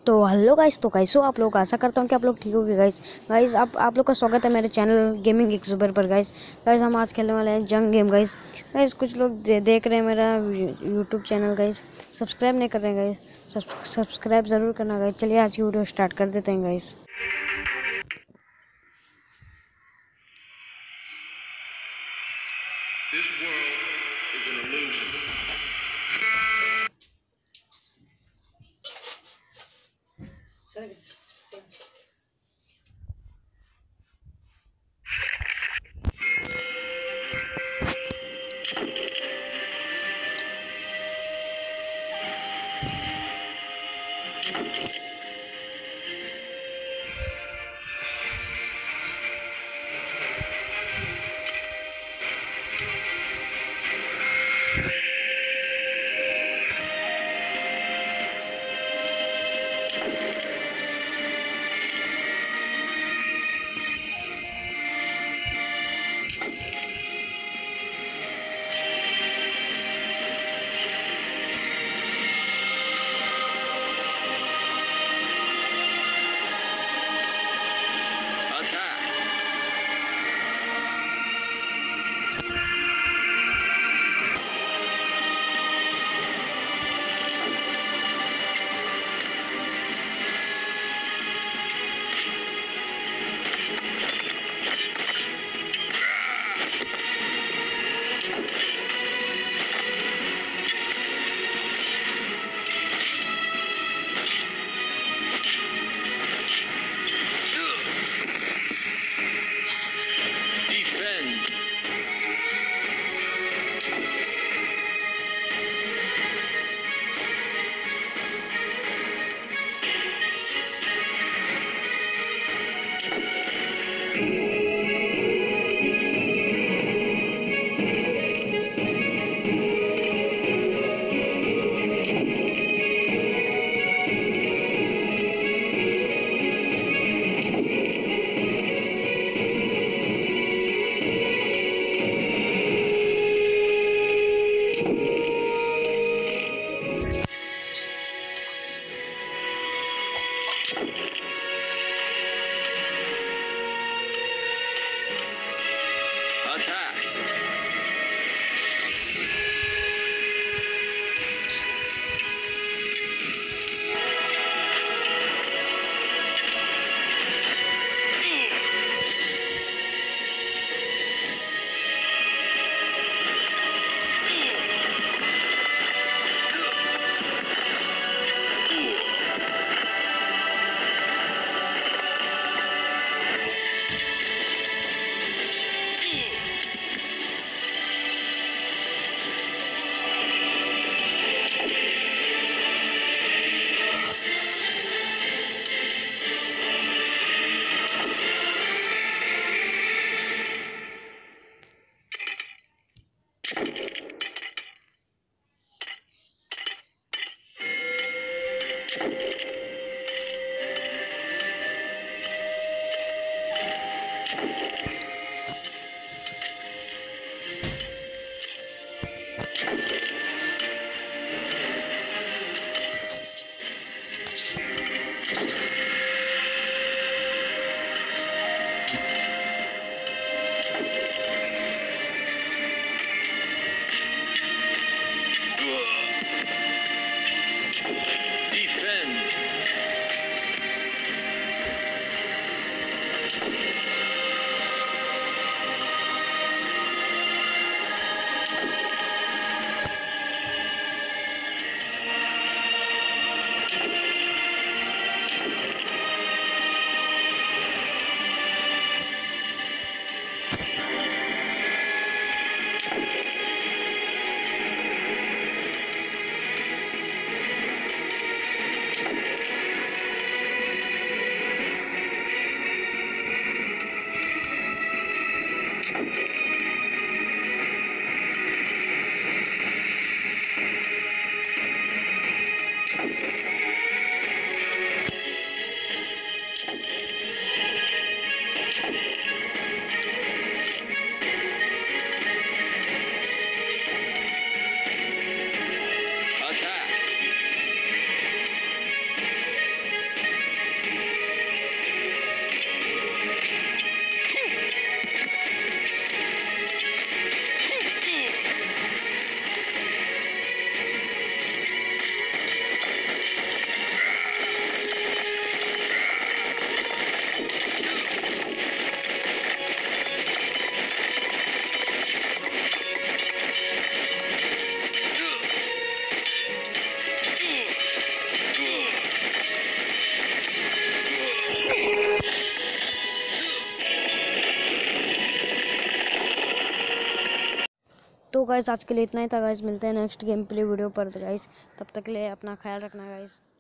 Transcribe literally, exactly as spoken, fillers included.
तो hello guys, तो कैसे हो आप लोग। आशा करता हूँ कि आप लोग ठीक होगे गाइस। गाइस आप आप लोग का स्वागत है मेरे चैनल gamingx जुबर पर गाइस। गाइस हम आज खेलने वाले हैं जंग गेम गाइस। गाइस कुछ लोग दे, देख रहे हैं मेरा यूट्यूब चैनल गाइस, सब्सक्राइब नहीं कर रहे हैं गाइस, सब्सक्राइब ज़रूर करना गाइस। चलिए आज की वीडियो स्टार्ट कर देते हैं guys. This world is an illusion. Attack! Guys आज के लिए इतना ही था गाइस, मिलते हैं नेक्स्ट गेम प्ले वीडियो पर गाइस, तब तक के लिए अपना ख्याल रखना गाइस।